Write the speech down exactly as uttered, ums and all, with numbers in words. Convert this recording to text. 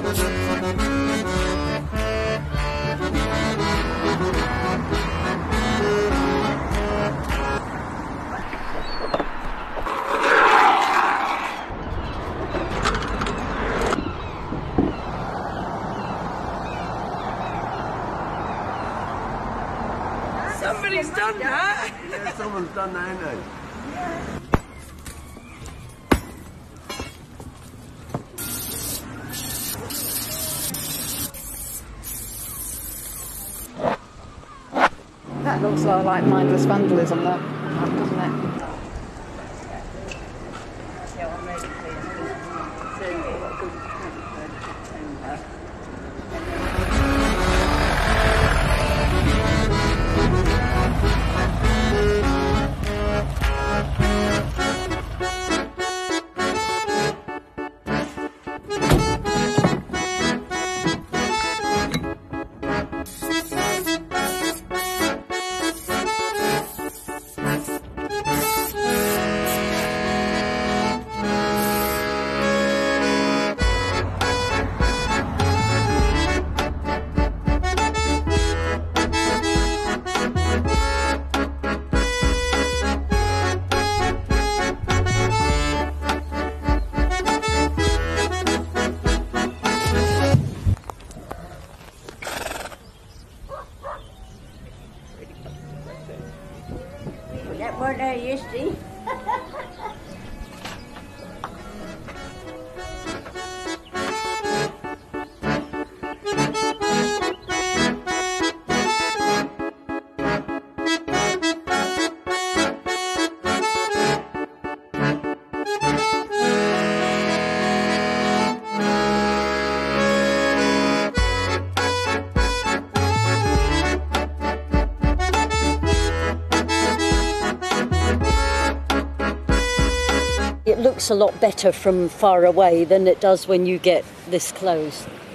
Somebody's done that! Yeah, someone's done that, ain't they? Yeah. That looks like mindless vandalism, though, doesn't it? That weren't there yesterday. It looks a lot better from far away than it does when you get this close.